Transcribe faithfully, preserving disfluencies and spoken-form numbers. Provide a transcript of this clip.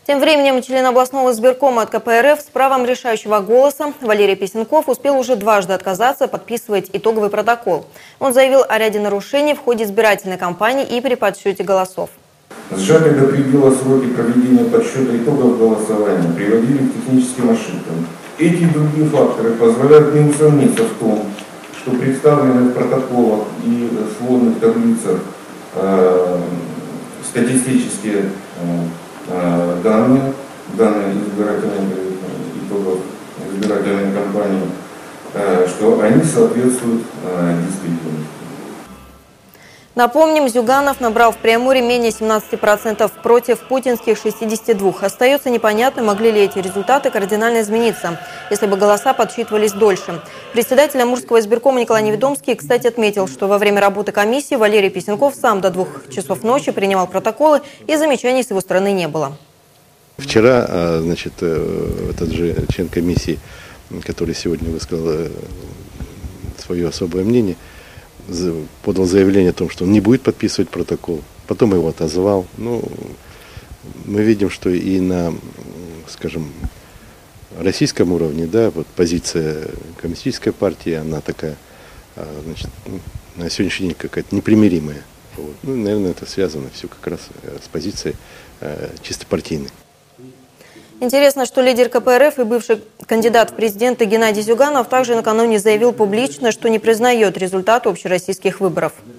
Тем временем член областного избиркома от ка пэ эр эф с правом решающего голоса Валерий Писенков успел уже дважды отказаться подписывать итоговый протокол. Он заявил о ряде нарушений в ходе избирательной кампании и при подсчете голосов. Сжатые до предела сроки проведения подсчета итогов голосования приводили к техническим ошибкам. Эти и другие факторы позволяют не усомниться в том, что представленные в протоколах и сводных таблицах э, статистические э, данные, данные избирательных итогов избирательной кампании, э, что они соответствуют э, действительности. Напомним, Зюганов набрал в Преамуре менее семнадцати процентов против путинских шестидесяти двух. Остается непонятно, могли ли эти результаты кардинально измениться, если бы голоса подсчитывались дольше. Председатель Амурского избиркома Николай Неведомский, кстати, отметил, что во время работы комиссии Валерий Писенков сам до двух часов ночи принимал протоколы, и замечаний с его стороны не было. Вчера, значит, этот же член комиссии, который сегодня высказал свое особое мнение, подал заявление о том, что он не будет подписывать протокол. Потом его отозвал. Ну, мы видим, что и на, скажем, российском уровне, да, вот позиция коммунистической партии, она такая, значит, на сегодняшний день какая-то непримиримая. Вот. Ну, наверное, это связано все как раз с позицией чисто партийной. Интересно, что лидер ка пэ эр эф и бывший кандидат в президенты Геннадий Зюганов также накануне заявил публично, что не признает результат общероссийских выборов.